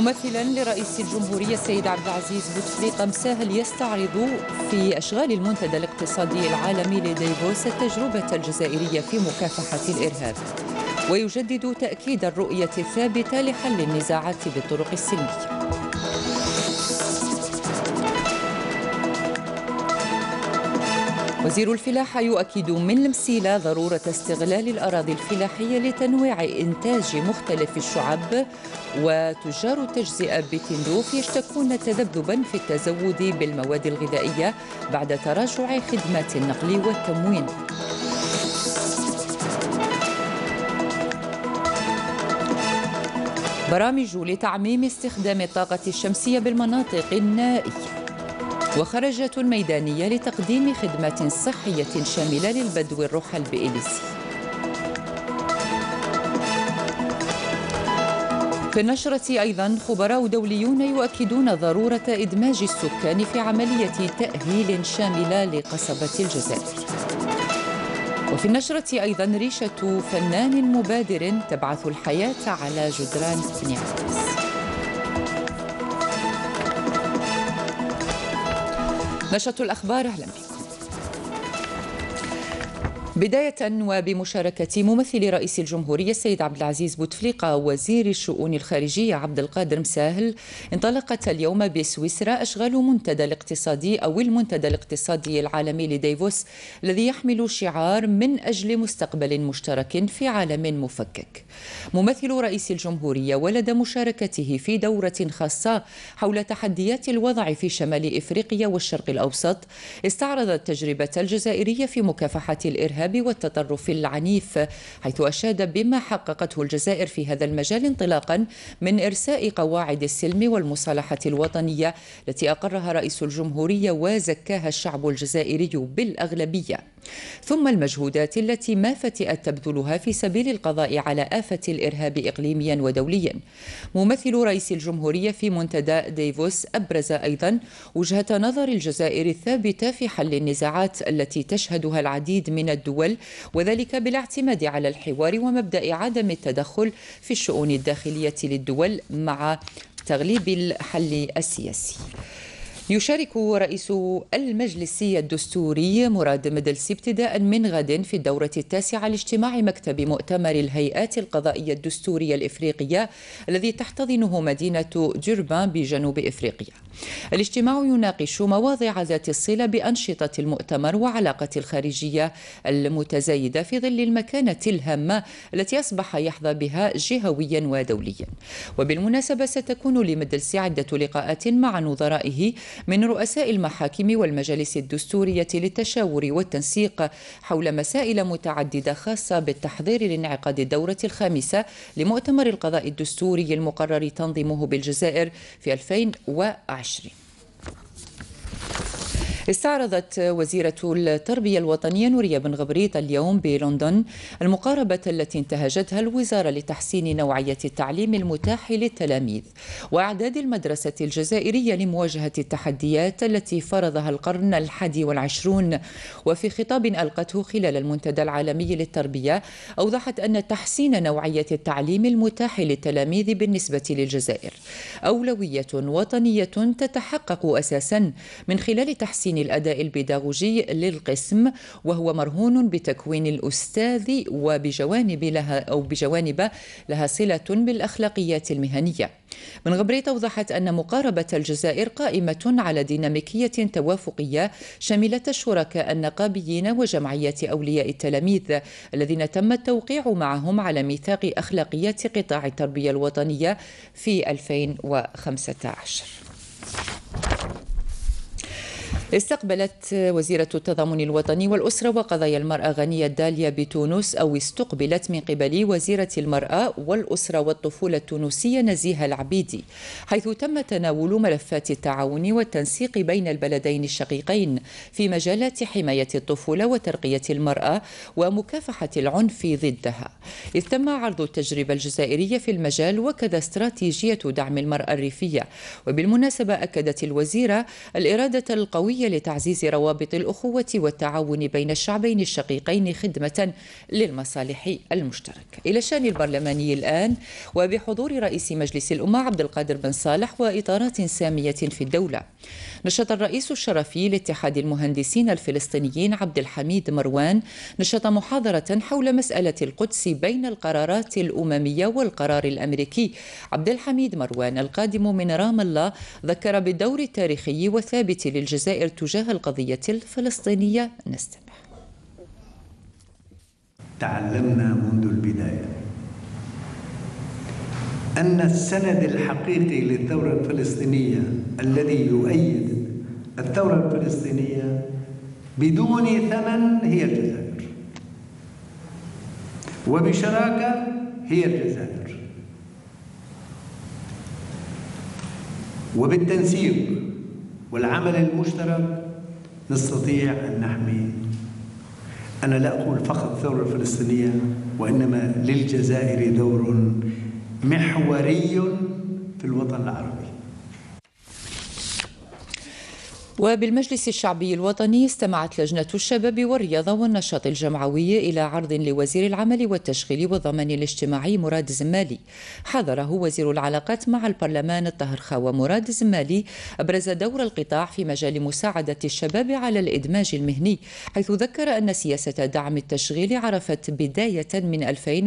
ممثلا لرئيس الجمهورية السيد عبد العزيز بوتفليقة مساهل يستعرض في أشغال المنتدى الاقتصادي العالمي لديفوس التجربة الجزائرية في مكافحة الإرهاب، ويجدد تأكيد الرؤية الثابتة لحل النزاعات بالطرق السلمية. وزير الفلاحة يؤكد من المسيلة ضرورة استغلال الأراضي الفلاحية لتنويع إنتاج مختلف الشعب، وتجار التجزئة بتندوف يشتكون تذبذبا في التزود بالمواد الغذائية بعد تراجع خدمات النقل والتموين. برامج لتعميم استخدام الطاقة الشمسية بالمناطق النائية، وخرجة ميدانية لتقديم خدمات صحية شاملة للبدو الرحل بإليسي. في النشرة أيضا خبراء دوليون يؤكدون ضرورة إدماج السكان في عملية تأهيل شاملة لقصبة الجزائر. وفي النشرة أيضا ريشة فنان مبادر تبعث الحياة على جدران بني عباس. نشرة الأخبار، أهلا بكم. بداية وبمشاركة ممثل رئيس الجمهورية السيد عبد العزيز بوتفليقة وزير الشؤون الخارجية عبد القادر مساهل، انطلقت اليوم بسويسرا أشغال منتدى الاقتصادي أو المنتدى الاقتصادي العالمي لديفوس، الذي يحمل شعار من أجل مستقبل مشترك في عالم مفكك. ممثل رئيس الجمهورية ولد مشاركته في دورة خاصة حول تحديات الوضع في شمال إفريقيا والشرق الأوسط، استعرض التجربة الجزائرية في مكافحة الإرهاب والتطرف العنيف، حيث أشاد بما حققته الجزائر في هذا المجال انطلاقا من إرساء قواعد السلم والمصالحة الوطنية التي أقرها رئيس الجمهورية وزكاها الشعب الجزائري بالأغلبية، ثم المجهودات التي ما فتئت تبذلها في سبيل القضاء على آفة الإرهاب إقليميا ودوليا. ممثل رئيس الجمهورية في منتدى ديفوس أبرز أيضا وجهة نظر الجزائر الثابتة في حل النزاعات التي تشهدها العديد من الدول، وذلك بالاعتماد على الحوار ومبدأ عدم التدخل في الشؤون الداخلية للدول مع تغليب الحل السياسي. يشارك رئيس المجلس الدستوري مراد مدلسي ابتداء من غد في الدورة التاسعة لاجتماع مكتب مؤتمر الهيئات القضائية الدستورية الإفريقية الذي تحتضنه مدينة جربان بجنوب إفريقيا. الاجتماع يناقش مواضيع ذات الصلة بأنشطة المؤتمر وعلاقة الخارجية المتزايدة في ظل المكانة الهامة التي أصبح يحظى بها جهويا ودوليا. وبالمناسبة ستكون لمدلسي عدة لقاءات مع نظرائه من رؤساء المحاكم والمجالس الدستورية للتشاور والتنسيق حول مسائل متعددة خاصة بالتحضير لانعقاد الدورة الخامسة لمؤتمر القضاء الدستوري المقرر تنظيمه بالجزائر في 2020. استعرضت وزيرة التربية الوطنية نورية بن غبريط اليوم بلندن المقاربة التي انتهجتها الوزارة لتحسين نوعية التعليم المتاح للتلاميذ وإعداد المدرسة الجزائرية لمواجهة التحديات التي فرضها القرن ال21. وفي خطاب ألقته خلال المنتدى العالمي للتربية، أوضحت أن تحسين نوعية التعليم المتاح للتلاميذ بالنسبة للجزائر أولوية وطنية تتحقق أساسا من خلال تحسين الأداء البيداغوجي للقسم، وهو مرهون بتكوين الأستاذ بجوانب لها صلة بالأخلاقيات المهنية. بن غبريط أوضحت أن مقاربة الجزائر قائمة على ديناميكية توافقية شاملة الشركاء النقابيين وجمعيات أولياء التلاميذ الذين تم التوقيع معهم على ميثاق أخلاقيات قطاع التربية الوطنية في 2015. استقبلت وزيرة التضامن الوطني والأسرة وقضايا المرأة غنية داليا بتونس، أو استقبلت من قبل وزيرة المرأة والأسرة والطفولة التونسية نزيهة العبيدي، حيث تم تناول ملفات التعاون والتنسيق بين البلدين الشقيقين في مجالات حماية الطفولة وترقية المرأة ومكافحة العنف ضدها، إذ تم عرض التجربة الجزائرية في المجال وكذا استراتيجية دعم المرأة الريفية. وبالمناسبة أكدت الوزيرة الإرادة القوية الجمهورية لتعزيز روابط الأخوة والتعاون بين الشعبين الشقيقين خدمة للمصالح المشتركة. إلى الشأن البرلماني الآن، وبحضور رئيس مجلس الأمة عبد القادر بن صالح وإطارات سامية في الدولة، نشط الرئيس الشرفي لاتحاد المهندسين الفلسطينيين عبد الحميد مروان محاضرة حول مسألة القدس بين القرارات الأممية والقرار الأمريكي. عبد الحميد مروان القادم من رام الله ذكر بالدور التاريخي والثابت للجزائر تجاه القضية الفلسطينية. نستمع. تعلمنا منذ البداية أن السند الحقيقي للثورة الفلسطينية الذي يؤيد الثورة الفلسطينية بدون ثمن هي الجزائر، وبشراكة هي الجزائر، وبالتنسيق والعمل المشترك نستطيع أن نحمي. أنا لا أقول فقط الثورة الفلسطينية، وإنما للجزائر دور محوري في الوطن العربي. وبالمجلس الشعبي الوطني استمعت لجنة الشباب والرياضة والنشاط الجمعوي إلى عرض لوزير العمل والتشغيل والضمان الاجتماعي مراد زمالي. حضره وزير العلاقات مع البرلمان الطاهر خاوة. مراد زمالي أبرز دور القطاع في مجال مساعدة الشباب على الإدماج المهني، حيث ذكر أن سياسة دعم التشغيل عرفت بداية من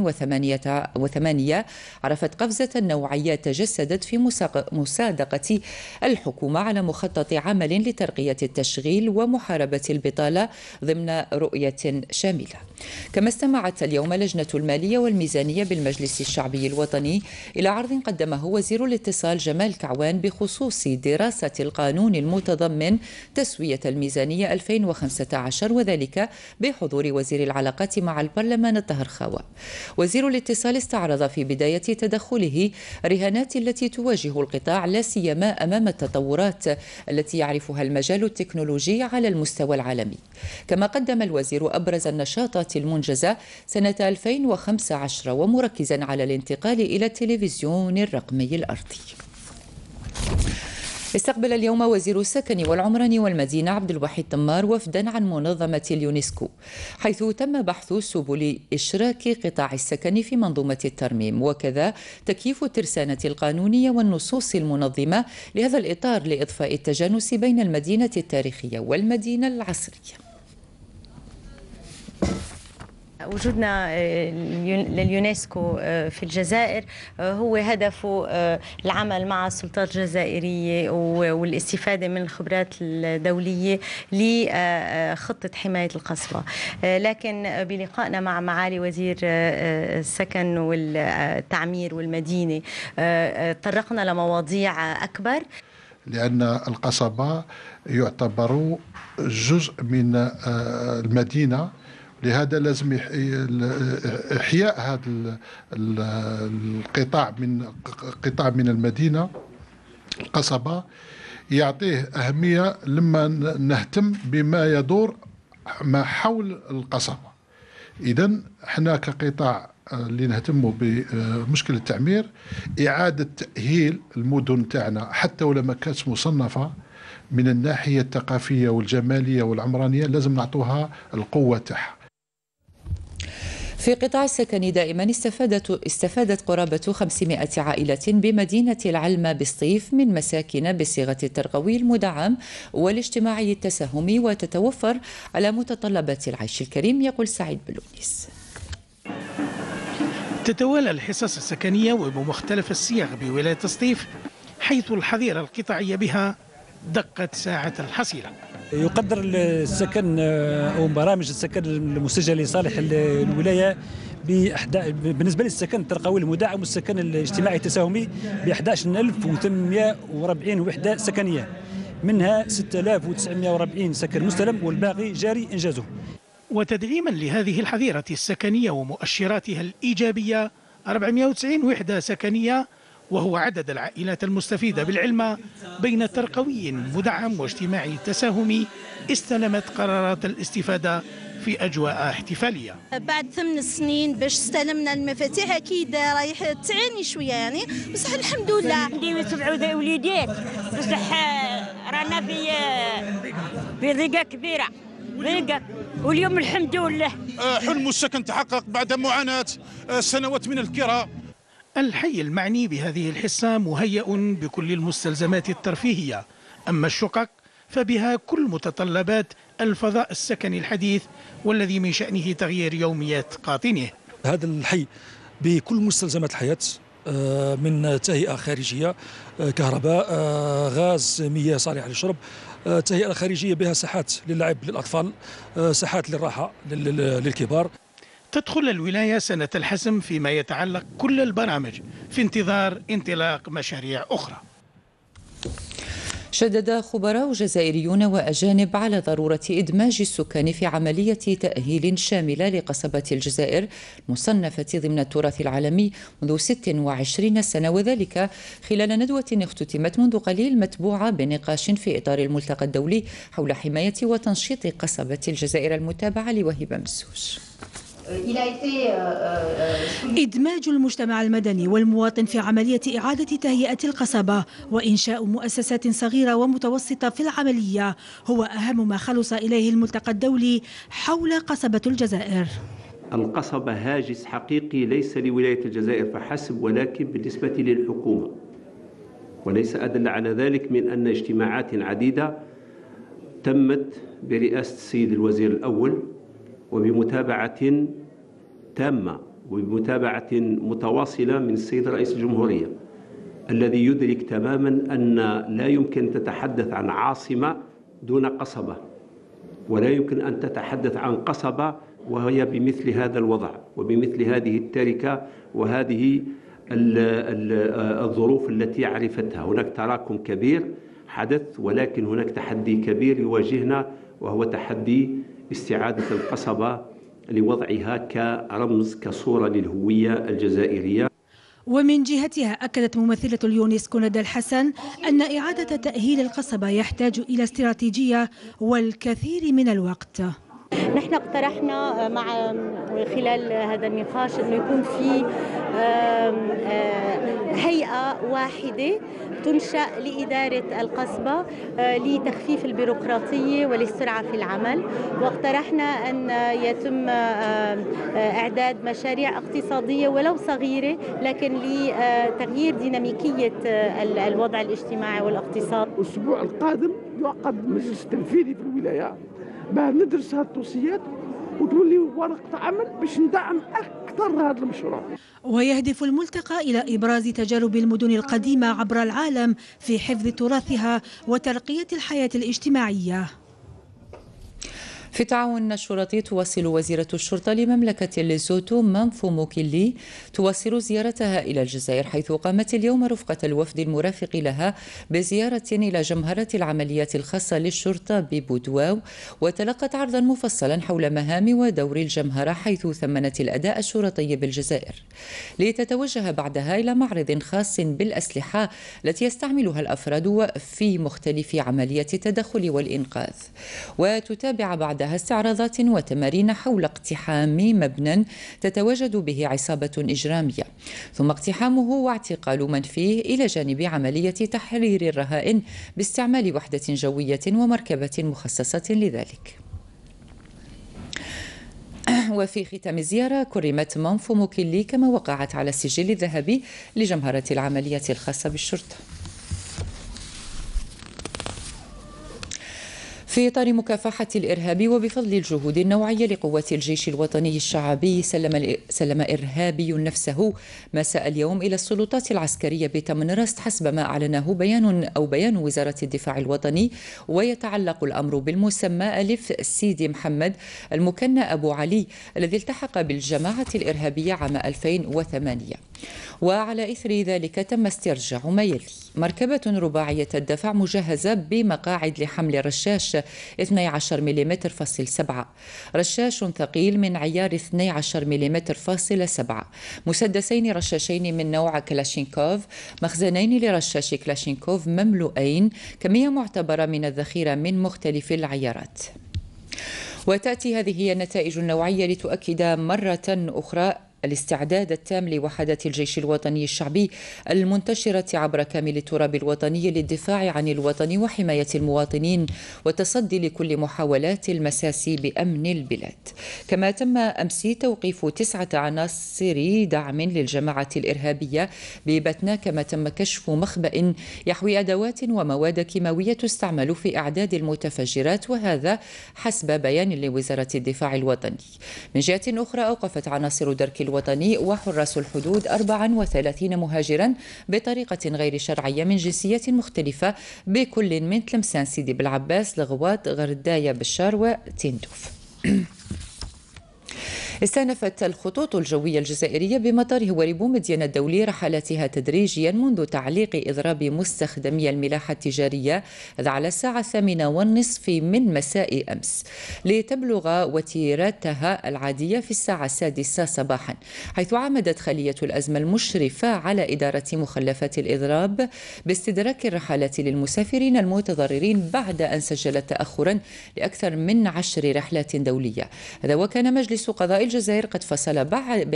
2008 عرفت قفزة نوعية تجسدت في مصادقة الحكومة على مخطط عمل لترقية التشغيل ومحاربة البطالة ضمن رؤية شاملة. كما استمعت اليوم لجنة المالية والميزانية بالمجلس الشعبي الوطني إلى عرض قدمه وزير الاتصال جمال كعوان بخصوص دراسة القانون المتضمن تسوية الميزانية 2015، وذلك بحضور وزير العلاقات مع البرلمان الطاهر خاوة. وزير الاتصال استعرض في بداية تدخله رهانات التي تواجه القطاع لا سيما أمام التطورات التي يعرفها المجال التكنولوجي على المستوى العالمي. كما قدم الوزير أبرز النشاطات المنجزة سنة 2015 ومركزا على الانتقال إلى التلفزيون الرقمي الأرضي. استقبل اليوم وزير السكن والعمران والمدينة عبد الوحيد تمار وفدا عن منظمة اليونسكو، حيث تم بحث سبل إشراك قطاع السكن في منظومة الترميم، وكذا تكييف الترسانة القانونية والنصوص المنظمة لهذا الإطار لإضفاء التجانس بين المدينة التاريخية والمدينة العصرية. وجودنا لليونسكو في الجزائر هو هدفه العمل مع السلطات الجزائرية والاستفادة من الخبرات الدولية لخطة حماية القصبة. لكن بلقائنا مع معالي وزير السكن والتعمير والمدينة طرقنا لمواضيع أكبر، لأن القصبة يعتبر جزء من المدينة، لهذا لازم إحياء هذا القطاع من المدينة القصبة يعطيه أهمية لما نهتم بما يدور ما حول القصبة. إذن احنا كقطاع اللي نهتم بمشكلة التعمير، إعادة تأهيل المدن تاعنا حتى ولو ما كانت مصنفة من الناحية الثقافية والجمالية والعمرانية، لازم نعطوها القوة تاعها. في قطاع السكن دائما استفادت قرابة 500 عائلة بمدينة العلمة بسطيف من مساكن بصيغة الترقوي المدعم والاجتماعي التساهمي وتتوفر على متطلبات العيش الكريم. يقول سعيد بلونيس. تتوالى الحصص السكنية وبمختلف الصيغ بولاية سطيف، حيث الحظيرة القطاعية بها دقت ساعة الحصيلة. يقدر السكن أو برامج السكن المسجل لصالح الولاية بالنسبة للسكن الترقوي المدعم والسكن الاجتماعي التساهمي ب 11840 وحدة سكنية، منها 6940 سكن مستلم والباقي جاري إنجازه. وتدعيما لهذه الحظيرة السكنية ومؤشراتها الإيجابية، 490 وحدة سكنية وهو عدد العائلات المستفيدة بالعلمة بين ترقوي مدعم واجتماعي تساهمي استلمت قرارات الاستفادة في أجواء احتفالية. بعد 8 سنين باش استلمنا المفاتيح، أكيد رايح تعاني شوية يعني، بصح الحمد لله. عندي 7 وليدات، بصح وقعنا في ضيقة كبيرة، ضيقة، واليوم الحمد لله حلم السكن تحقق بعد معاناة سنوات من الكراء. الحي المعني بهذه الحصة مهيأ بكل المستلزمات الترفيهية، أما الشقق فبها كل متطلبات الفضاء السكني الحديث والذي من شأنه تغيير يوميات قاطنيه. هذا الحي بكل مستلزمات الحياة، من تهيئة خارجية، كهرباء، غاز، مياه صالحة للشرب، تهيئة خارجية بها ساحات للعب للأطفال، ساحات للراحة للكبار. تدخل الولاية سنة الحسم فيما يتعلق كل البرامج في انتظار انطلاق مشاريع أخرى. شدد خبراء جزائريون وأجانب على ضرورة إدماج السكان في عملية تأهيل شاملة لقصبة الجزائر المصنفة ضمن التراث العالمي منذ 26 سنة، وذلك خلال ندوة اختتمت منذ قليل متبوعة بنقاش في إطار الملتقى الدولي حول حماية وتنشيط قصبة الجزائر المتابعة لوهبة مسوش. إدماج المجتمع المدني والمواطن في عملية إعادة تهيئة القصبة وإنشاء مؤسسات صغيرة ومتوسطة في العملية هو أهم ما خلص إليه الملتقى الدولي حول قصبة الجزائر. القصبة هاجس حقيقي ليس لولاية الجزائر فحسب، ولكن بالنسبة للحكومة، وليس أدل على ذلك من أن اجتماعات عديدة تمت برئاسة السيد الوزير الأول وبمتابعة تامة وبمتابعة متواصلة من السيد رئيس الجمهورية، الذي يدرك تماما أن لا يمكن تتحدث عن عاصمة دون قصبة، ولا يمكن أن تتحدث عن قصبة وهي بمثل هذا الوضع وبمثل هذه التركة وهذه الظروف التي عرفتها. هناك تراكم كبير حدث، ولكن هناك تحدي كبير يواجهنا، وهو تحدي استعادة القصبة لوضعها كرمز كصورة للهوية الجزائرية. ومن جهتها أكدت ممثلة اليونسكو ندى الحسن أن إعادة تأهيل القصبة يحتاج إلى استراتيجية والكثير من الوقت. نحن اقترحنا مع خلال هذا النقاش أنه يكون في هيئة واحدة تنشأ لإدارة القصبة لتخفيف البيروقراطية وللسرعة في العمل، واقترحنا أن يتم إعداد مشاريع اقتصادية ولو صغيرة لكن لتغيير ديناميكية الوضع الاجتماعي والاقتصاد. الأسبوع القادم يعقد مجلس تنفيذي في الولاية بعد ندرس هذه التوصيات وتولي ورقة عمل باش ندعم أكثر هذا المشروع. ويهدف الملتقى إلى إبراز تجارب المدن القديمة عبر العالم في حفظ تراثها وترقية الحياة الاجتماعية. في التعاون الشرطي تواصل وزيرة الشرطة لمملكة ليسوتو مانفو موكيلي تواصل زيارتها إلى الجزائر، حيث قامت اليوم رفقة الوفد المرافق لها بزيارة إلى جمهرة العمليات الخاصة للشرطة ببودواو، وتلقت عرضا مفصلا حول مهام ودور الجمهرة، حيث ثمنت الأداء الشرطي بالجزائر، لتتوجه بعدها إلى معرض خاص بالأسلحة التي يستعملها الأفراد في مختلف عمليات التدخل والإنقاذ، وتتابع بعد استعراضات وتمارين حول اقتحام مبنى تتواجد به عصابة إجرامية، ثم اقتحامه واعتقال من فيه، إلى جانب عملية تحرير الرهائن باستعمال وحدة جوية ومركبة مخصصة لذلك. وفي ختام الزيارة كرمت مانفو موكيلي كما وقعت على السجل الذهبي لجمهرة العمليات الخاصة بالشرطة. في إطار مكافحة الإرهاب وبفضل الجهود النوعية لقوات الجيش الوطني الشعبي، سلم إرهابي نفسه مساء اليوم إلى السلطات العسكرية بتمنرست، حسب ما أعلنه بيان وزارة الدفاع الوطني، ويتعلق الأمر بالمسمى ألف سيدي محمد المكنى أبو علي الذي التحق بالجماعة الإرهابية عام 2008. وعلى إثر ذلك تم استرجاع ما يلي: مركبة رباعية الدفع مجهزة بمقاعد لحمل رشاش 12 ملم فاصل 7، رشاش ثقيل من عيار 12 ملم فاصل 7، مسدسين رشاشين من نوع كلاشينكوف، مخزنين لرشاش كلاشينكوف مملوئين، كمية معتبرة من الذخيرة من مختلف العيارات. وتأتي هذه النتائج النوعية لتؤكد مرة أخرى الاستعداد التام لوحدات الجيش الوطني الشعبي المنتشرة عبر كامل التراب الوطني للدفاع عن الوطن وحماية المواطنين والتصدي لكل محاولات المساس بأمن البلاد. كما تم أمس توقيف 9 عناصر دعم للجماعة الإرهابية ببتنا، كما تم كشف مخبأ يحوي أدوات ومواد كيماوية تستعمل في إعداد المتفجرات، وهذا حسب بيان لوزارة الدفاع الوطني. من جهة أخرى أوقفت عناصر درك الوطني وحراس الحدود 34 مهاجرا بطريقة غير شرعية من جنسيات مختلفة بكل من تلمسان سيدي بالعباس، لغوات، غرداية، بشار وتندوف. استأنفت الخطوط الجوية الجزائرية بمطار هواري بومدين الدولي رحلاتها تدريجيا منذ تعليق إضراب مستخدمي الملاحة التجارية على الساعة 8:30 من مساء أمس، لتبلغ وتيرتها العادية في الساعة 6 صباحا، حيث عمدت خلية الأزمة المشرفة على إدارة مخلفات الإضراب باستدراك الرحلات للمسافرين المتضررين بعد أن سجلت تأخرا لأكثر من 10 رحلات دولية. هذا وكان مجلس قضاء الجزائر قد فصل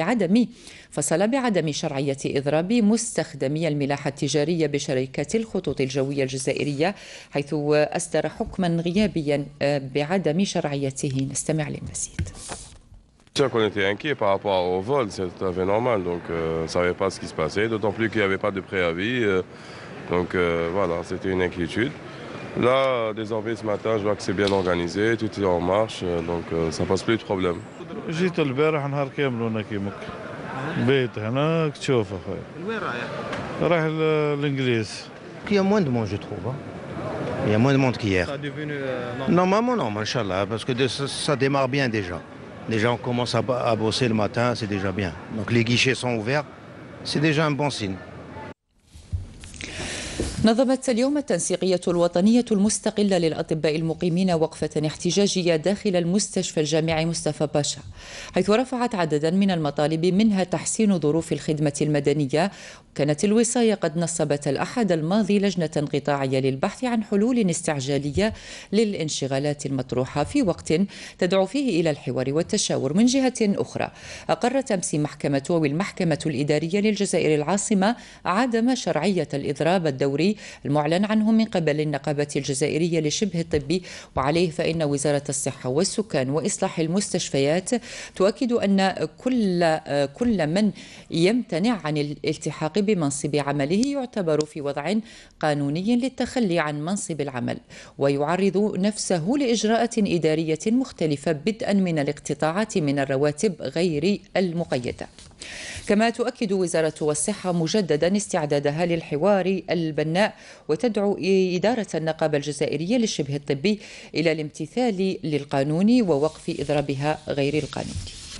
بعدم شرعية إضراب مستخدمي الملاحة التجارية بشركة الخطوط الجوية الجزائرية، حيث أصدر حكما غيابيا بعدم شرعيته. نستمع للمزيد. On était inquiet par rapport au vol, c'est tout à fait normal, donc on ne savait pas ce qui se passait, d'autant plus qu'il n'y avait pas de préavis, donc voilà, c'était une inquiétude. Là, désormais ce matin, je vois que c'est bien organisé, tout est en marche, donc ça pose plus de problème. جيت البارح نهار كامل وانا كيمك بيت هنا تشوف اخويا. وين رايح الانجليز. Il y a moins de monde, je trouve. Il y a moins de monde qu'hier. Ça est devenu normalement non, Inch'Allah, parce que ça démarre bien déjà. Déjà on commence à bosser le matin, c'est déjà bien. Donc les guichets sont ouverts, c'est déjà un bon signe. نظمت اليوم التنسيقية الوطنية المستقلة للأطباء المقيمين وقفة احتجاجية داخل المستشفى الجامعي مصطفى باشا، حيث رفعت عددا من المطالب منها تحسين ظروف الخدمة المدنية. كانت الوصاية قد نصبت الأحد الماضي لجنة قطاعية للبحث عن حلول استعجالية للانشغالات المطروحة في وقت تدعو فيه إلى الحوار والتشاور. من جهة أخرى أقرت أمس المحكمة الإدارية للجزائر العاصمة عدم شرعية الإضراب الدوري المعلن عنه من قبل النقابة الجزائرية لشبه الطبي، وعليه فإن وزارة الصحة والسكان وإصلاح المستشفيات تؤكد أن كل من يمتنع عن الالتحاق بمنصب عمله يعتبر في وضع قانوني للتخلي عن منصب العمل، ويعرض نفسه لإجراءات إدارية مختلفة بدءا من الاقتطاعات من الرواتب غير المقيدة. كما تؤكد وزارة الصحة مجددا استعدادها للحوار البناء، وتدعو إدارة النقابة الجزائرية للشبه الطبي إلى الامتثال للقانون ووقف إضرابها غير القانوني.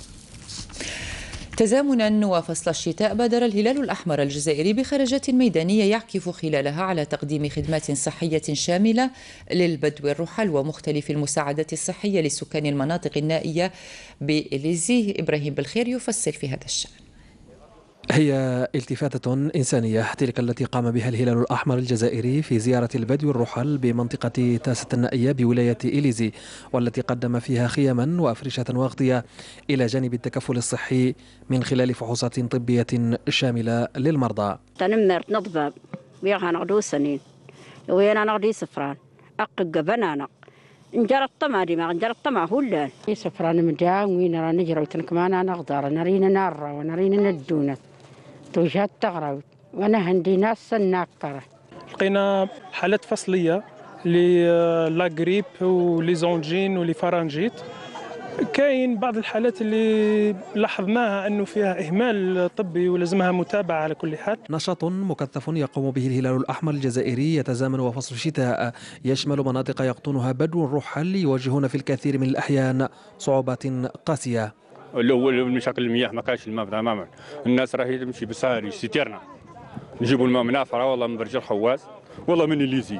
تزامنا وفصل الشتاء بادر الهلال الأحمر الجزائري بخرجات ميدانية يعكف خلالها على تقديم خدمات صحية شاملة للبدو الرحل ومختلف المساعدات الصحية لسكان المناطق النائية بإليزي. إبراهيم بالخير يفصل في هذا الشأن. هي التفاتة إنسانية تلك التي قام بها الهلال الأحمر الجزائري في زيارة البدو الرحل بمنطقة تاسة النائية بولاية إليزي، والتي قدم فيها خيما وأفرشة وأغطية إلى جانب التكفل الصحي من خلال فحوصات طبية شاملة للمرضى. تنمرت نضباب وياها نغدو سنين ويانا نغدي سفران أقق بنانا نجرت طمع دي ما نجرت طمع هلال سفران من جا وين راه نجرو تنكمانا نغدر نرينا نار ونرينا ندونت توجهت تغرب وانا عندي ناس سناكره. لقينا حالات فصليه لاغريب ولي زونجين ولي فرانجيت. كاين بعض الحالات اللي لاحظناها انه فيها اهمال طبي ولازمها متابعه على كل حال. نشاط مكثف يقوم به الهلال الاحمر الجزائري يتزامن وفصل الشتاء يشمل مناطق يقطنها بدو الرحل يواجهون في الكثير من الاحيان صعوبات قاسيه. الاول مشاكل المياه، ما كانش الماء تماما، الناس راهي تمشي بالسهر سيتيرنا نجيبوا الماء من عفره والله من برج الحواس والله من الليزيكا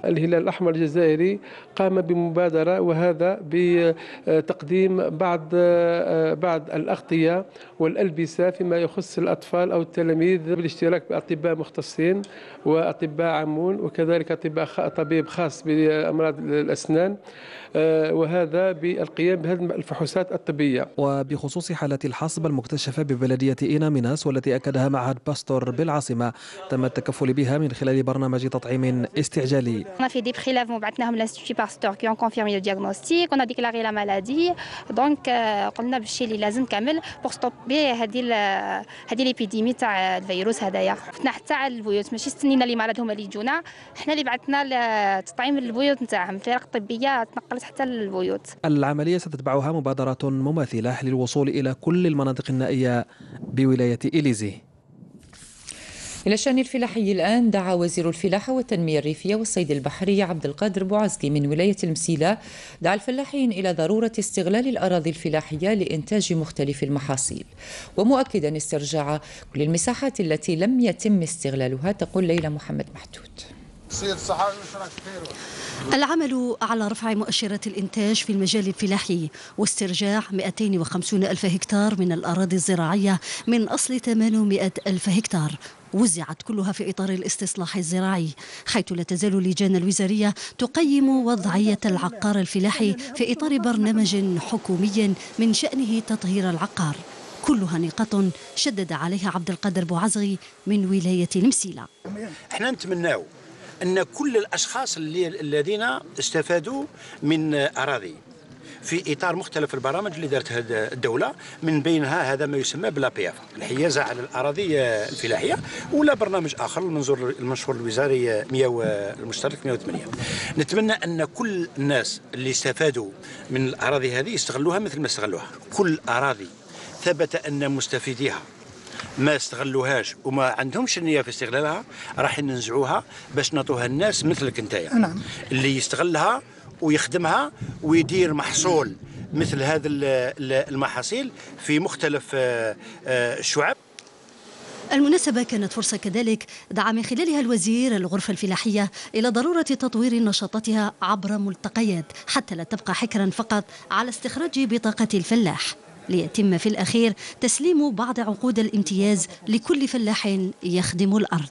الهلال الأحمر الجزائري قام بمبادرة، وهذا بتقديم بعض الأغطية والألبسة فيما يخص الأطفال أو التلاميذ بالاشتراك بأطباء مختصين وأطباء عامون، وكذلك طبيب خاص بأمراض الأسنان، وهذا بالقيام بهذه الفحوصات الطبية. وبخصوص حالة الحصبة المكتشفة ببلدية إينا ميناس والتي أكدها معهد باستور بالعاصمة، تم التكفل بها من خلال برنامج تطعيم استعجالي. On a fait des prélèvements وبعثناهم للإنستيتوت باستور qui ont confirmé le diagnostic. On a déclaré la maladie. Donc قلنا بالشيء اللي لازم كامل pour stopper هذه الابيديمي تاع الفيروس هذايا. فتنا حتى على البيوت، ماشي استنينا اللي مرض هما اللي يجونا، احنا اللي بعثنا لتطعيم البيوت نتاعهم، فرق طبية تنقلت حتى للبيوت. العملية ستتبعها مبادرات مماثلة للوصول إلى كل المناطق النائية بولاية إليزي. إلى الشأن الفلاحي الآن، دعا وزير الفلاحة والتنمية الريفية والصيد البحري عبد القادر بوعزلي من ولاية المسيلة دعا الفلاحين إلى ضرورة استغلال الأراضي الفلاحية لإنتاج مختلف المحاصيل، ومؤكدا استرجاع كل المساحات التي لم يتم استغلالها. تقول ليلى محمد محدود. العمل على رفع مؤشرات الإنتاج في المجال الفلاحي واسترجاع 250 ألف هكتار من الأراضي الزراعية من أصل 800 ألف هكتار وزعت كلها في إطار الاستصلاح الزراعي، حيث لا تزال اللجان الوزارية تقيم وضعية العقار الفلاحي في إطار برنامج حكومي من شأنه تطهير العقار، كلها نقاط شدد عليها عبد القادر بوعزغي من ولاية المسيلة. احنا نتمناو أن كل الأشخاص الذين استفادوا من أراضي في إطار مختلف البرامج اللي دارتها الدولة، من بينها هذا ما يسمى بلا بي اف، الحيازة على الأراضي الفلاحية، ولا برنامج آخر المنشور الوزاري المشترك 108. نتمنى أن كل الناس اللي استفادوا من الأراضي هذه يستغلوها مثل ما استغلوها. كل أراضي ثبت أن مستفيديها ما استغلوهاش وما عندهمش النية في استغلالها راح ننزعوها باش نعطوها الناس مثلك انتيا، نعم، اللي يستغلها ويخدمها ويدير محصول مثل هذا المحاصيل في مختلف الشعب. المناسبة كانت فرصة كذلك دعا من خلالها الوزير الغرفة الفلاحية إلى ضرورة تطوير نشاطاتها عبر ملتقيات حتى لا تبقى حكرا فقط على استخراج بطاقة الفلاح، ليتم في الأخير تسليم بعض عقود الامتياز لكل فلاح يخدم الأرض.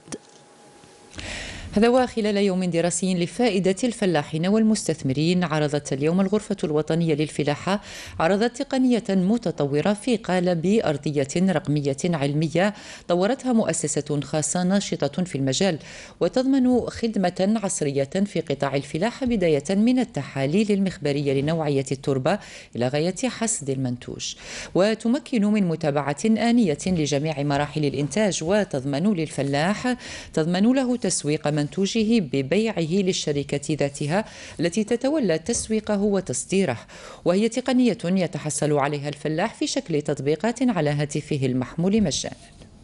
هذا وخلال يوم دراسي لفائدة الفلاحين والمستثمرين، عرضت اليوم الغرفة الوطنية للفلاحة عرضت تقنية متطورة في قالب أرضية رقمية علمية طورتها مؤسسة خاصة ناشطة في المجال، وتضمن خدمة عصرية في قطاع الفلاحة بداية من التحاليل المخبرية لنوعية التربة إلى غاية حصد المنتوج، وتمكن من متابعة آنية لجميع مراحل الإنتاج، وتضمن للفلاح له تسويق منتوجه ببيعه للشركة ذاتها التي تتولى تسويقه وتصديره، وهي تقنية يتحصل عليها الفلاح في شكل تطبيقات على هاتفه المحمول مجانا.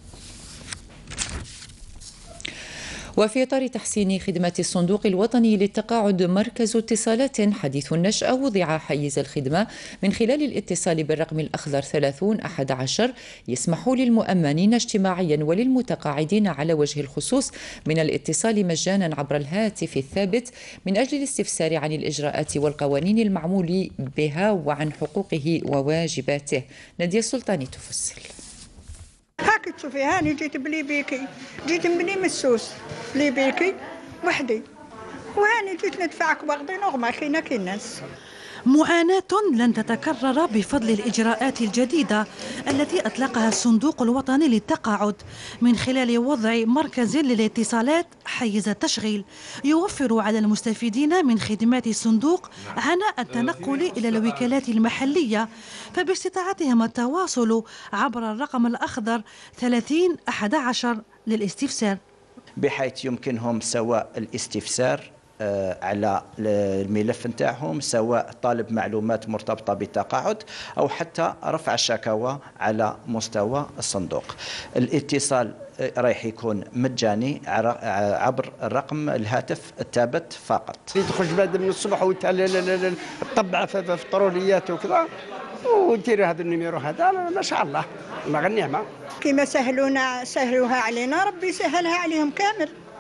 وفي إطار تحسين خدمة الصندوق الوطني للتقاعد، مركز اتصالات حديث النشأة وضع حيز الخدمة من خلال الاتصال بالرقم الأخضر 3011 يسمح للمؤمنين اجتماعيا وللمتقاعدين على وجه الخصوص من الاتصال مجانا عبر الهاتف الثابت من أجل الاستفسار عن الإجراءات والقوانين المعمول بها وعن حقوقه وواجباته. نادية السلطاني تفصل. هاك تشوفي هاني جيت بلي بيكي، جيت بلي مسوس بلي بيكي وحدي، وهاني جيت ندفعك باغدي نغمى خينا كي الناس. معاناة لن تتكرر بفضل الإجراءات الجديدة التي أطلقها الصندوق الوطني للتقاعد من خلال وضع مركز للاتصالات حيز التشغيل يوفر على المستفيدين من خدمات الصندوق عناء التنقل إلى الوكالات المحلية، فباستطاعتهم التواصل عبر الرقم الأخضر 3011 للاستفسار، بحيث يمكنهم سواء الاستفسار على الملف نتاعهم، سواء طالب معلومات مرتبطة بالتقاعد أو حتى رفع الشكاوى على مستوى الصندوق. الاتصال رايح يكون مجاني عبر الرقم الهاتف الثابت فقط. تخرج بعد من الصبح وتطبع في الطروليات وكذا وديري هذا النيميرو هذا، ما شاء الله الله غير النعمة. كما سهلوها علينا ربي يسهلها عليهم كامل.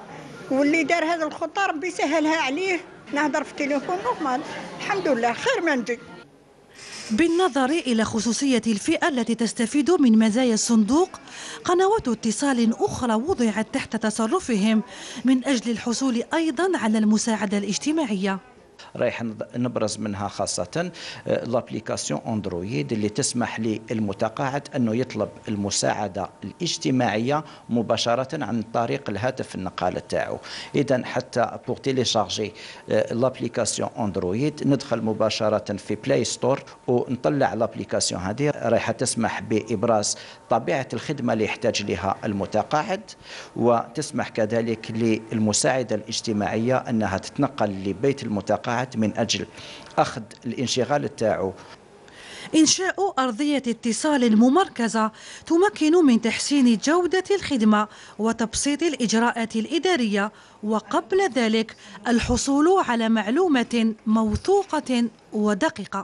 واللي دار هذا الخطة ربي سهلها عليه، نهضر في التليفون نورمال، الحمد لله خير ما ندير. بالنظر إلى خصوصية الفئة التي تستفيد من مزايا الصندوق، قنوات اتصال أخرى وضعت تحت تصرفهم من أجل الحصول أيضا على المساعدة الاجتماعية. رايح نبرز منها خاصة الابليكاسيون اندرويد اللي تسمح للمتقاعد أنه يطلب المساعدة الاجتماعية مباشرة عن طريق الهاتف النقالة تاعو. إذا حتى بور تيليشارجي الابليكاسيون اندرويد ندخل مباشرة في بلاي ستور ونطلع الابليكاسيون هذه، رايحة تسمح بإبراز طبيعة الخدمة اللي يحتاج لها المتقاعد، وتسمح كذلك للمساعدة الاجتماعية أنها تتنقل لبيت المتقاعد من أجل أخذ الانشغال تاعو. إنشاء أرضية اتصال ممركزة تمكن من تحسين جودة الخدمة وتبسيط الإجراءات الإدارية، وقبل ذلك الحصول على معلومة موثوقة ودقيقة.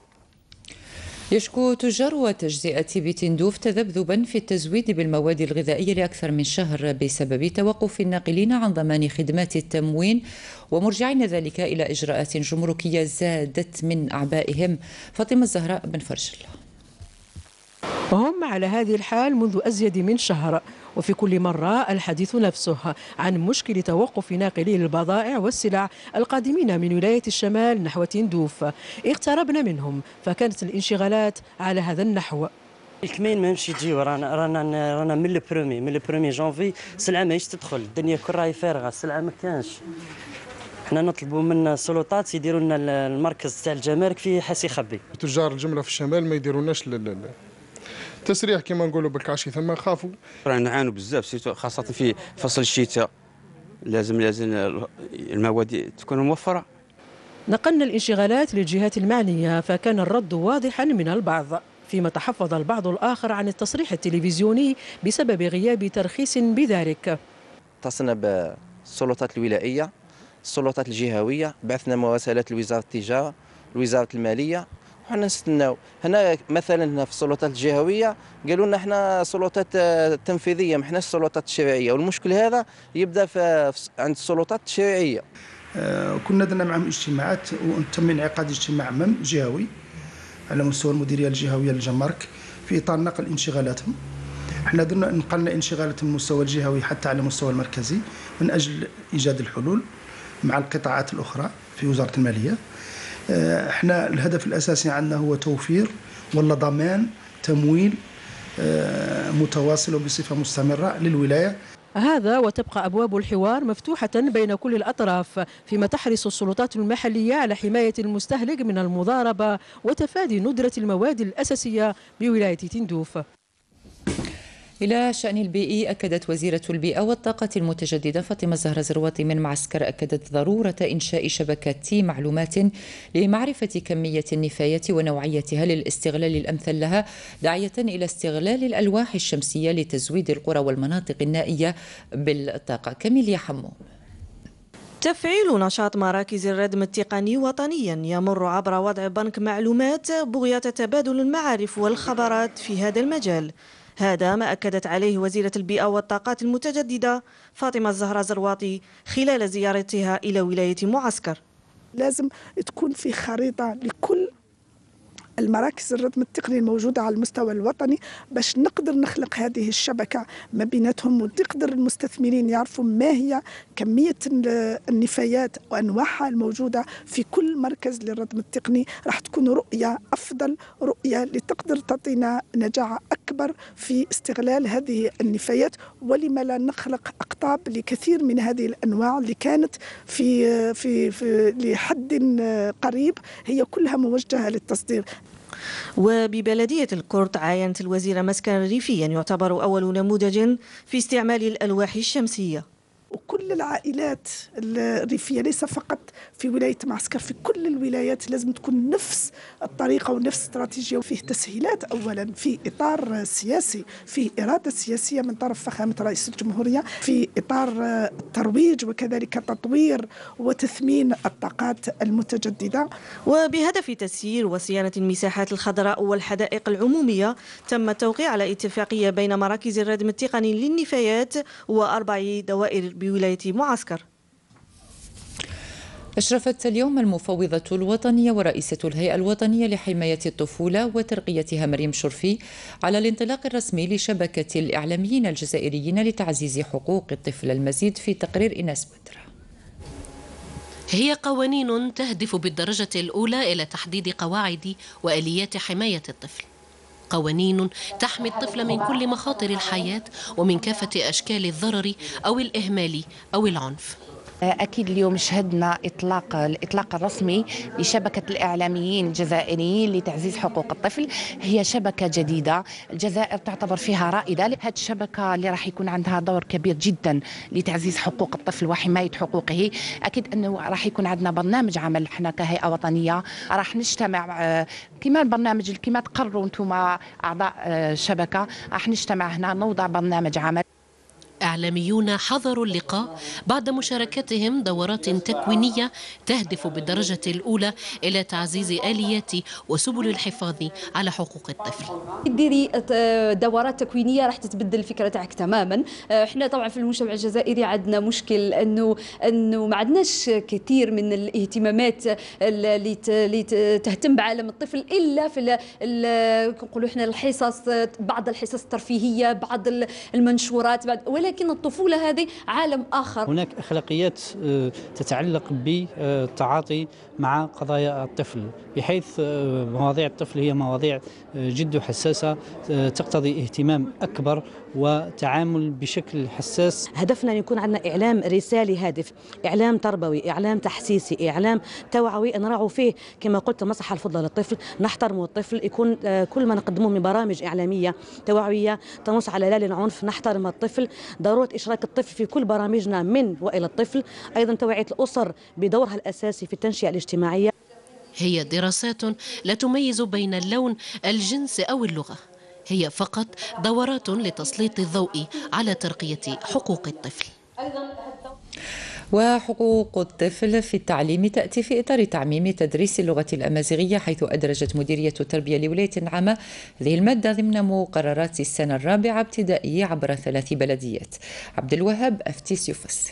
يشكو تجار وتجزئة بتندوف تذبذبا في التزويد بالمواد الغذائية لأكثر من شهر بسبب توقف الناقلين عن ضمان خدمات التموين، ومرجعين ذلك إلى إجراءات جمركية زادت من أعبائهم. فاطمة الزهراء بن فرج الله. هم على هذه الحال منذ أزيد من شهر، وفي كل مرة الحديث نفسه عن مشكل توقف ناقلي البضائع والسلع القادمين من ولاية الشمال نحو تندوف. اقتربنا منهم فكانت الانشغالات على هذا النحو. الكمين ما يمشي يجيو، رانا من البرومي جونفي السلعة ماهيش تدخل، الدنيا كل راهي فارغة، السلعة ما كانش. احنا نطلبوا من السلطات يديروا لنا المركز تاع الجمارك في حاسي خبي. تجار الجملة في الشمال ما يديروناش تسريح كما نقولوا بالكعشي، ثم خافوا. رانا نعانوا بزاف خاصة في فصل الشتاء، لازم المواد تكون موفرة. نقلنا الانشغالات للجهات المعنية فكان الرد واضحا من البعض، فيما تحفظ البعض الآخر عن التصريح التلفزيوني بسبب غياب ترخيص بذلك. اتصلنا بالسلطات الولائية، السلطات الجهوية، بعثنا مراسلات لوزارة التجارة، لوزارة المالية، وحنا نستناو. هنا مثلا هنا في السلطات الجهوية قالوا لنا احنا سلطات تنفيذية ما احناش السلطات التشريعية، والمشكل هذا يبدا عند السلطات التشريعية. كنا درنا معهم اجتماعات وتم انعقاد اجتماع جهوي على مستوى المديرية الجهوية للجمارك في إطار نقل انشغالاتهم. احنا نقلنا انشغالات من المستوى الجهوي حتى على المستوى المركزي من أجل إيجاد الحلول مع القطاعات الأخرى في وزارة المالية. احنا الهدف الأساسي عندنا هو توفير ولا ضمان تمويل متواصل وبصفة مستمرة للولاية. هذا وتبقى أبواب الحوار مفتوحة بين كل الأطراف، فيما تحرص السلطات المحلية على حماية المستهلك من المضاربة وتفادي ندرة المواد الأساسية بولاية تندوف. إلى شأن البيئي، أكدت وزيرة البيئة والطاقة المتجددة فاطمة الزهراء زرواتي من معسكر أكدت ضرورة إنشاء شبكات معلومات لمعرفة كمية النفايات ونوعيتها للاستغلال الأمثل لها، داعية إلى استغلال الألواح الشمسية لتزويد القرى والمناطق النائية بالطاقة. كاميليا حمو. تفعيل نشاط مراكز الردم التقني وطنيا يمر عبر وضع بنك معلومات بغية تبادل المعارف والخبرات في هذا المجال. هذا ما أكدت عليه وزيرة البيئة والطاقات المتجددة فاطمة الزهراء زرواتي خلال زيارتها إلى ولاية معسكر. لازم تكون في خريطة لكل المراكز الردم التقني الموجودة على المستوى الوطني باش نقدر نخلق هذه الشبكة ما بيناتهم، وتقدر المستثمرين يعرفوا ما هي كمية النفايات وأنواعها الموجودة في كل مركز للردم التقني. راح تكون رؤية أفضل، رؤية لتقدر تعطينا نجاعة أكبر في استغلال هذه النفايات، ولما لا نخلق أقطاب لكثير من هذه الأنواع اللي كانت في لحد قريب هي كلها موجهة للتصدير. وببلدية الكرد عاينت الوزيرة مسكنا ريفيا يعتبر أول نموذج في استعمال الألواح الشمسية. وكل العائلات الريفية ليس فقط في ولاية معسكر، في كل الولايات لازم تكون نفس الطريقة ونفس الاستراتيجية، وفيه تسهيلات أولا في إطار سياسي، في إرادة سياسية من طرف فخامة رئيس الجمهورية في إطار الترويج وكذلك تطوير وتثمين الطاقات المتجددة. وبهدف تسيير وصيانة المساحات الخضراء والحدائق العمومية تم التوقيع على اتفاقية بين مراكز الردم التقني للنفايات و4 دوائر بولاية معسكر. أشرفت اليوم المفوضة الوطنية ورئيسة الهيئة الوطنية لحماية الطفولة وترقيتها مريم شرفي على الانطلاق الرسمي لشبكة الإعلاميين الجزائريين لتعزيز حقوق الطفل. المزيد في تقرير إيناس بدر. هي قوانين تهدف بالدرجة الأولى إلى تحديد قواعد وآليات حماية الطفل، قوانين تحمي الطفل من كل مخاطر الحياة ومن كافة أشكال الضرر أو الإهمال أو العنف. أكيد اليوم شهدنا الإطلاق الرسمي لشبكة الإعلاميين الجزائريين لتعزيز حقوق الطفل. هي شبكة جديدة، الجزائر تعتبر فيها رائدة. هذه الشبكة اللي راح يكون عندها دور كبير جدا لتعزيز حقوق الطفل وحماية حقوقه. أكيد أنه راح يكون عندنا برنامج عمل. احنا كهيئة وطنية راح نجتمع كما البرنامج كما تقرروا أنتم أعضاء الشبكة، راح نجتمع هنا نوضع برنامج عمل. إعلاميون حضروا اللقاء بعد مشاركتهم دورات تكوينية تهدف بالدرجة الأولى إلى تعزيز آليات وسبل الحفاظ على حقوق الطفل. ديري دورات تكوينية راح تتبدل الفكرة تاعك تماما. احنا طبعا في المجتمع الجزائري عندنا مشكل انه ما عندناش كثير من الاهتمامات اللي تهتم بعالم الطفل الا في نقولوا احنا الحصص، بعض الحصص الترفيهية، بعض المنشورات، ولكن الطفولة هذه عالم آخر. هناك أخلاقيات تتعلق بالتعاطي مع قضايا الطفل، بحيث مواضيع الطفل هي مواضيع جد حساسة تقتضي اهتمام أكبر وتعامل بشكل حساس. هدفنا أن يكون عندنا إعلام رسالي هادف، إعلام تربوي، إعلام تحسيسي، إعلام توعوي نراعوا فيه كما قلت المصلحة الفضلى للطفل، نحترم الطفل، يكون كل ما نقدمه من برامج إعلامية توعوية تنص على لا للعنف، نحترم الطفل، ضرورة إشراك الطفل في كل برامجنا من وإلى الطفل، أيضا توعية الأسر بدورها الأساسي في التنشئة الاجتماعية. هي دراسات لا تميز بين اللون، الجنس أو اللغة، هي فقط دورات لتسليط الضوء على ترقية حقوق الطفل. وحقوق الطفل في التعليم تأتي في إطار تعميم تدريس اللغة الأمازيغية، حيث أدرجت مديرية التربية لولاية النعامة هذه المادة ضمن مقررات السنة الرابعة ابتدائية عبر 3 بلديات. عبد الوهاب أفتيس يفصل.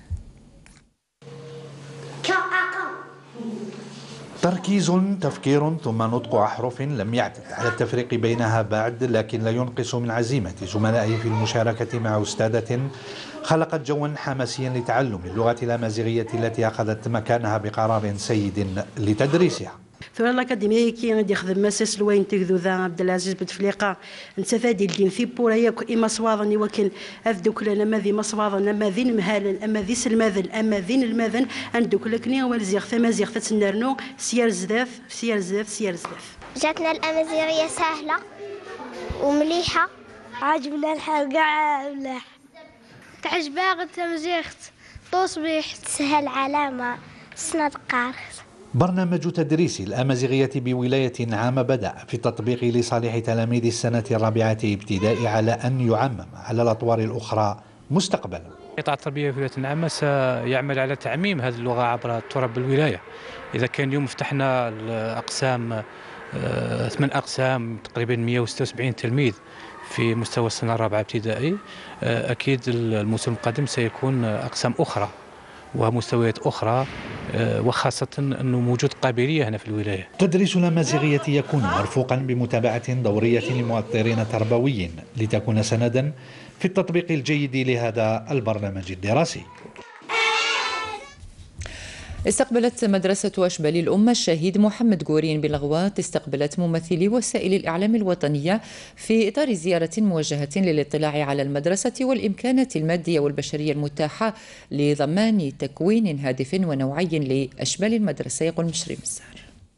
تركيز، تفكير، ثم نطق أحرف لم يعتد على التفريق بينها بعد، لكن لا ينقص من عزيمة زملائه في المشاركة مع أستاذة خلقت جوا حماسيا لتعلم اللغة الأمازيغية التي أخذت مكانها بقرار سيد لتدريسها. في الأكاديمية كي غادي يخدم مساس لوين تكذو ذا عبد العزيز بوتفليقة نتفادي الدين في بوريا إما صواظني وكن أفدوك لنا ما ذي مصواظن أما ذي مهالا أما ذي سلماذن أما ذين الماذن عندك لكني والزيغ ثما زيغ تتنرنو سيار زداف سيار زداف سيار زداف. جاتنا الأمازيغية سهلة ومليحة، عاجبنا الحال كاع ملاح، تعجبها غير تمزيغت تصبيح تسهل علامة سنة قارخ. برنامج تدريس الأمازيغية بولاية نعامة بدأ في التطبيق لصالح تلاميذ السنة الرابعة ابتدائي على أن يعمم على الأطوار الأخرى مستقبلا. قطاع التربية في ولاية النعامة سيعمل على تعميم هذه اللغة عبر تراب الولاية. إذا كان اليوم فتحنا الأقسام 8 أقسام تقريبا 176 تلميذ في مستوى السنة الرابعة ابتدائي، أكيد الموسم القادم سيكون أقسام أخرى ومستويات أخرى، وخاصة أنه موجود قابلية هنا في الولاية. تدريس الأمازيغية يكون مرفوقا بمتابعة دورية لمؤطرين تربويين لتكون سندا في التطبيق الجيد لهذا البرنامج الدراسي. استقبلت مدرسة أشبال الأمة الشهيد محمد غورين بالغوات استقبلت ممثلي وسائل الإعلام الوطنية في إطار زيارة موجهة للاطلاع على المدرسة والإمكانات المادية والبشرية المتاحة لضمان تكوين هادف ونوعي لأشبال المدرسة. يقول مشري مسار.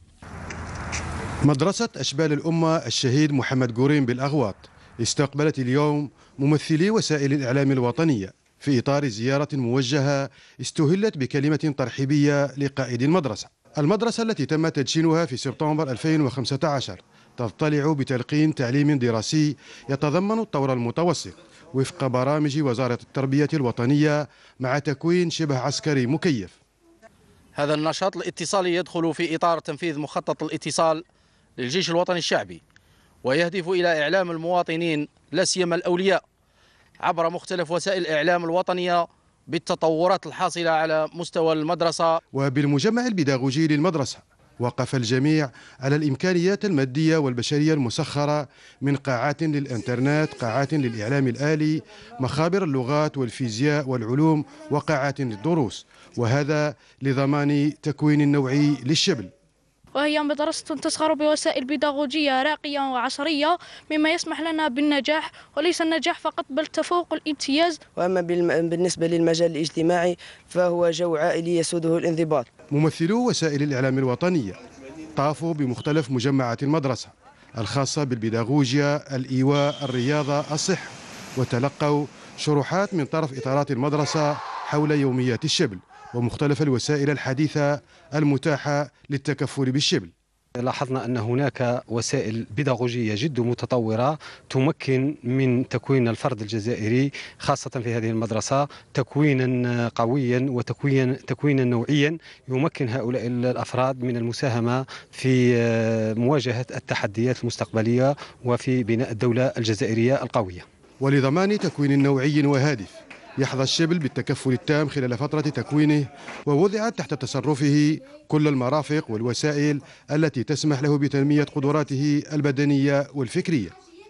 مدرسة أشبال الأمة الشهيد محمد غورين بالأغواط استقبلت اليوم ممثلي وسائل الإعلام الوطنية في إطار زيارة موجهة استهلت بكلمة ترحيبية لقائد المدرسة. المدرسة التي تم تدشينها في سبتمبر 2015 تضطلع بتلقين تعليم دراسي يتضمن الطور المتوسط وفق برامج وزارة التربية الوطنية مع تكوين شبه عسكري مكيف. هذا النشاط الاتصالي يدخل في إطار تنفيذ مخطط الاتصال للجيش الوطني الشعبي، ويهدف إلى إعلام المواطنين لا سيما الأولياء عبر مختلف وسائل الإعلام الوطنية بالتطورات الحاصلة على مستوى المدرسة. وبالمجمع البيداغوجي للمدرسة وقف الجميع على الإمكانيات المادية والبشرية المسخرة من قاعات للإنترنت، قاعات للإعلام الآلي، مخابر اللغات والفيزياء والعلوم وقاعات للدروس، وهذا لضمان تكوين نوعي للشبل. وهي مدرسة تصغر بوسائل بيداغوجية راقية وعصرية مما يسمح لنا بالنجاح، وليس النجاح فقط بل تفوق الامتياز. وأما بالنسبة للمجال الاجتماعي فهو جو عائلي يسوده الانضباط. ممثلو وسائل الإعلام الوطنية طافوا بمختلف مجمعات المدرسة الخاصة بالبيداغوجيا، الإيواء، الرياضة، الصحة، وتلقوا شروحات من طرف إطارات المدرسة حول يوميات الشبل ومختلف الوسائل الحديثة المتاحة للتكفل بالشبل. لاحظنا أن هناك وسائل بيداغوجية جد متطورة تمكن من تكوين الفرد الجزائري خاصة في هذه المدرسة تكوينا قويا وتكوينا نوعيا يمكن هؤلاء الأفراد من المساهمة في مواجهة التحديات المستقبلية وفي بناء الدولة الجزائرية القوية. ولضمان تكوين نوعي وهادف يحظى الشبل بالتكفل التام خلال فترة تكوينه، ووضعت تحت تصرفه كل المرافق والوسائل التي تسمح له بتنمية قدراته البدنية والفكرية.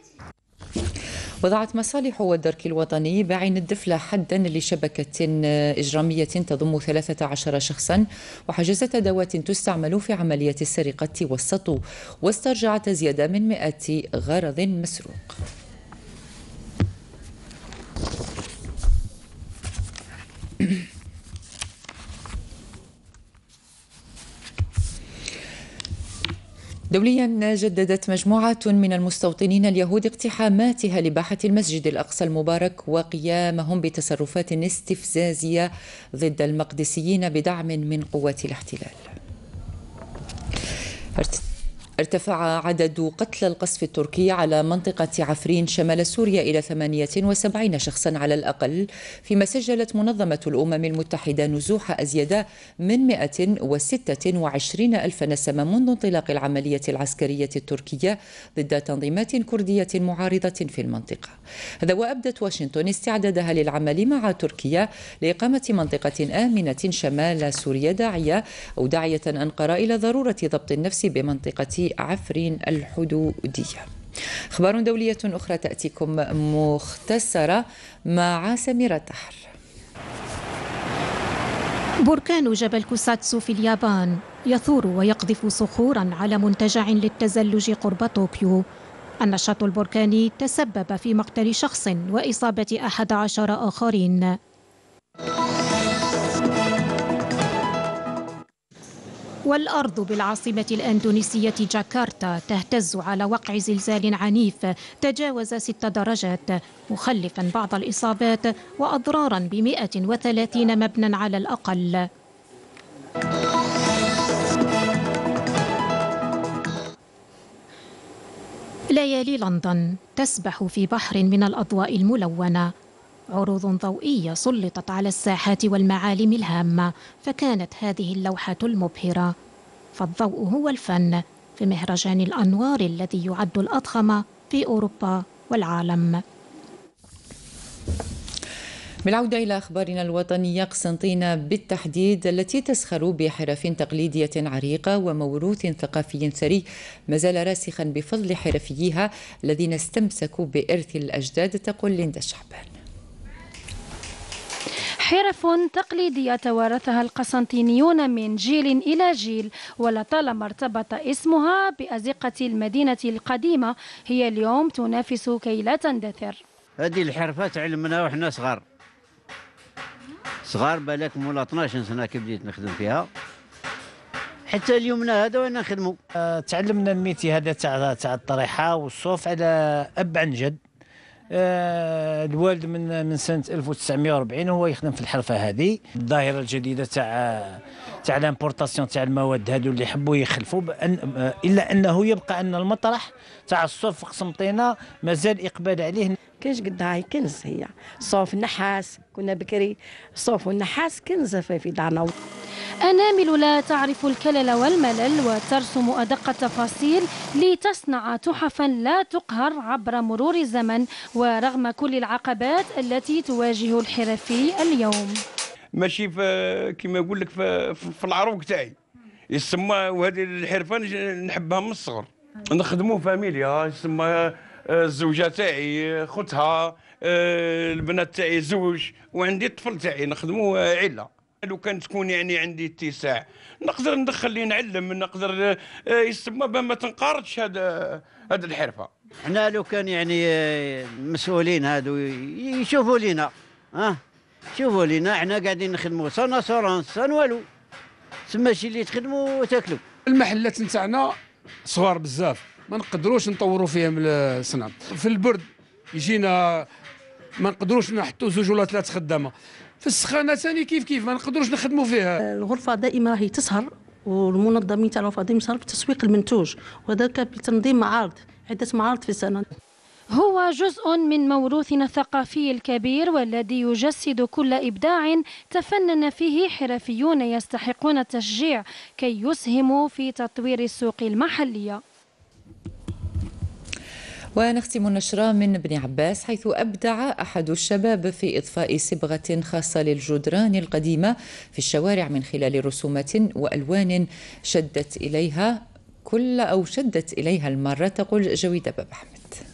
وضعت مصالح والدرك الوطني بعين الدفلة حدا لشبكة إجرامية تضم 13 شخصا وحجزت أدوات تستعمل في عملية السرقة والسطو، واسترجعت زيادة من 100 غرض مسروق. دوليا جددت مجموعة من المستوطنين اليهود اقتحاماتها لباحة المسجد الأقصى المبارك وقيامهم بتصرفات استفزازية ضد المقدسيين بدعم من قوات الاحتلال. ارتفع عدد قتلى القصف التركي على منطقة عفرين شمال سوريا إلى 78 شخصا على الأقل، فيما سجلت منظمة الأمم المتحدة نزوح أزيد من 126 ألف نسمة منذ انطلاق العملية العسكرية التركية ضد تنظيمات كردية معارضة في المنطقة. هذا وأبدت واشنطن استعدادها للعمل مع تركيا لإقامة منطقة آمنة شمال سوريا، داعية أنقرة إلى ضرورة ضبط النفس بمنطقة عفرين الحدودية. أخبار دولية أخرى تأتيكم مختصرة مع سميرة تحر. بركان جبل كوساتسو في اليابان يثور ويقذف صخورا على منتجع للتزلج قرب طوكيو. النشاط البركاني تسبب في مقتل شخص وإصابة 11 آخرين. والأرض بالعاصمة الأندونيسية جاكرتا تهتز على وقع زلزال عنيف تجاوز 6 درجات، مخلفا بعض الإصابات وأضرارا ب130 مبنى على الأقل. ليالي لندن تسبح في بحر من الأضواء الملونة. عروض ضوئية سلطت على الساحات والمعالم الهامة، فكانت هذه اللوحة المبهرة. فالضوء هو الفن في مهرجان الأنوار الذي يعد الأضخم في أوروبا والعالم. بالعودة إلى أخبارنا الوطنية، قسنطينة بالتحديد التي تسخر بحرف تقليدية عريقة وموروث ثقافي ثري ما زال راسخا بفضل حرفيها الذين استمسكوا بإرث الأجداد، تقول ليندا شعبان. حرف تقليدية توارثها القسنطينيون من جيل إلى جيل، ولطالما ارتبط اسمها بأزقة المدينة القديمة، هي اليوم تنافس كي لا تندثر. هذه الحرفة تعلمنا وإحنا صغار بالك مولا 12 سنة كي بديت نخدم فيها حتى اليومنا هذا وانا نخدموا. تعلمنا الميتي هذا تاع الطريحة والصوف على أب عن جد. الوالد من سنة 1940 هو يخدم في الحرفة هذه. الظاهرة الجديدة تاع الامبورطاسيون تاع المواد هذو اللي يحبوا يخلفوا إلا أنه يبقى أن المطرح تاع الصوف في قسنطينة مازال إقبال عليه. كاينش قدها، هي كنز، هي صوف النحاس. كنا بكري الصوف والنحاس كنز في دارنا. أنامل لا تعرف الكلل والملل وترسم أدق التفاصيل لتصنع تحفا لا تقهر عبر مرور الزمن ورغم كل العقبات التي تواجه الحرفي اليوم. ماشي كما نقول لك في العروق تاعي يسمى، وهذه الحرفه نحبها من الصغر. نخدموا فاميليا، يسمى الزوجه تاعي خوتها، البنات تاعي زوج، وعندي الطفل تاعي نخدموا عيله. لو كان تكون يعني عندي اتساع نقدر ندخل لي نعلم، نقدر يسمى ما تنقارضش هذا الحرفه. حنا لو كان يعني المسؤولين هادو يشوفوا لينا، شوفوا لينا حنا قاعدين نخدموا سان اسورانس سان والو، تسمى شي اللي تخدموا وتاكلوا. المحلات نتاعنا صغار بزاف، ما نقدروش نطوروا فيهم الصنعه. في البرد يجينا ما نقدروش نحطوا 2 ولا 3 خدامه، في السخانه ثاني كيف ما نقدروش نخدموا فيها. الغرفه دائما راهي تسهر، والمنظمين تاع الغرفه دائما يسهروا في تسويق المنتوج، وذلك بتنظيم معارض، عده معارض في السنه. هو جزء من موروثنا الثقافي الكبير والذي يجسد كل إبداع تفنن فيه حرفيون يستحقون التشجيع كي يسهموا في تطوير السوق المحلية. ونختم النشرة من بني عباس، حيث أبدع أحد الشباب في إضفاء صبغة خاصة للجدران القديمة في الشوارع من خلال رسومات وألوان شدت إليها المارة، تقول جويدة باب أحمد.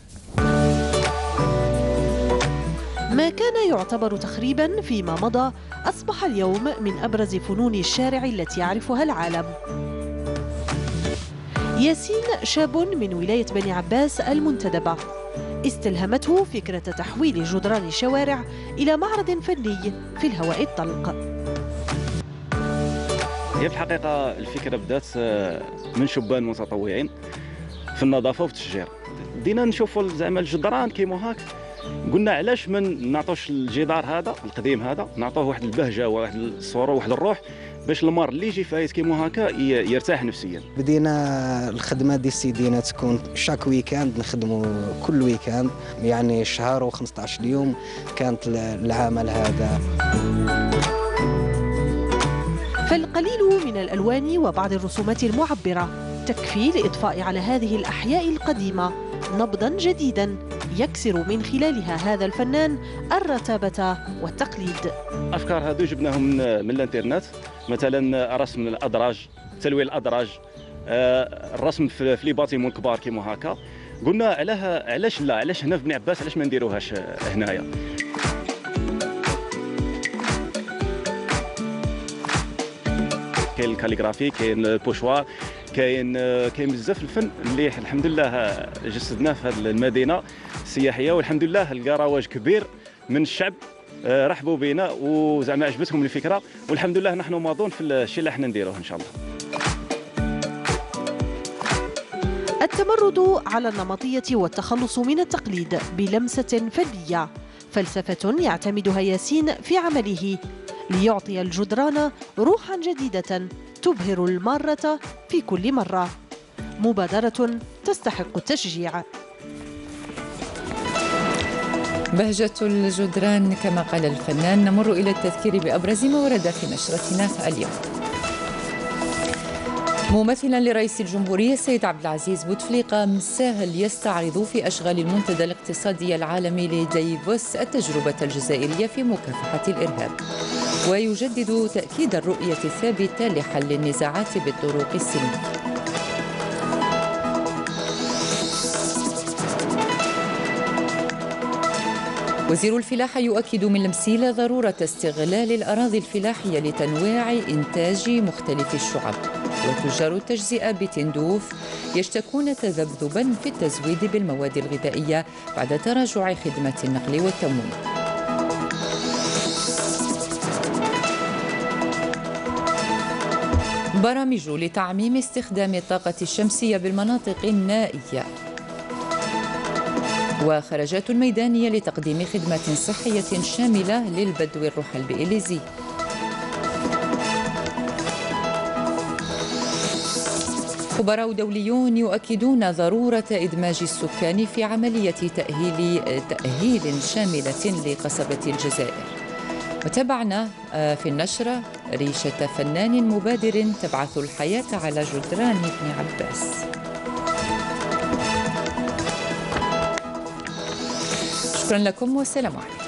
ما كان يعتبر تخريبا فيما مضى أصبح اليوم من أبرز فنون الشارع التي يعرفها العالم. ياسين شاب من ولاية بني عباس المنتدبة، استلهمته فكرة تحويل جدران الشوارع إلى معرض فني في الهواء الطلق. هي في الحقيقة الفكرة بدأت من شبان متطوعين في النظافة والتشجير. بدينا نشوفوا زعما الجدران كيما هاك، قلنا علاش ما نعطوش الجدار هذا القديم هذا نعطوه واحد البهجه وواحد الصوره وواحد الروح، باش المار اللي يجي فايت كيما هكا يرتاح نفسيا. بدينا الخدمه دي سيدينا تكون شاك ويكاند، نخدموا كل ويكاند، يعني شهر و15 يوم كانت العمل هذا. فالقليل من الالوان وبعض الرسومات المعبره تكفي لاضفاء على هذه الاحياء القديمه نبضا جديدا يكسر من خلالها هذا الفنان الرتابة والتقليد. أفكار هذو جبناهم من الانترنت، مثلا رسم الأدراج، تلوين الأدراج، الرسم في لي باتيمون كبار كيما هكا. قلنا علاش لا، علاش هنا في بني عباس علاش ما نديروهاش هنايا. كاين الكاليغرافي، كاين البوشوار، كاين بزاف الفن اللي الحمد لله جسدناه في هذه المدينه السياحيه، والحمد لله لقى رواج كبير من الشعب، رحبوا بنا وزعما عجبتهم الفكره، والحمد لله نحن ماضون في الشيء اللي احنا نديروه ان شاء الله. التمرد على النمطيه والتخلص من التقليد بلمسه فنيه، فلسفه يعتمدها ياسين في عمله ليعطي الجدران روحا جديده تبهر المارة في كل مرة. مبادرة تستحق التشجيع. بهجة الجدران كما قال الفنان. نمر إلى التذكير بأبرز ما ورد في نشرتنا اليوم. ممثلا لرئيس الجمهورية السيد عبد العزيز بوتفليقة مساهل يستعرض في أشغال المنتدى الاقتصادي العالمي لديفوس التجربة الجزائرية في مكافحة الإرهاب، ويجدد تأكيد الرؤية الثابتة لحل النزاعات بالطرق السلمية. وزير الفلاحة يؤكد من لمسيلة ضرورة استغلال الأراضي الفلاحية لتنويع إنتاج مختلف الشعب. وتجار التجزئة بتندوف يشتكون تذبذبا في التزويد بالمواد الغذائية بعد تراجع خدمة النقل والتموين. برامج لتعميم استخدام الطاقة الشمسية بالمناطق النائية. وخرجات ميدانية لتقديم خدمات صحية شاملة للبدو الرحل خبراء دوليون يؤكدون ضرورة إدماج السكان في عملية تأهيل شاملة لقصبة الجزائر. وتابعنا في النشرة ريشة فنان مبادر تبعث الحياة على جدران ابن عباس. شكرا لكم والسلام عليكم.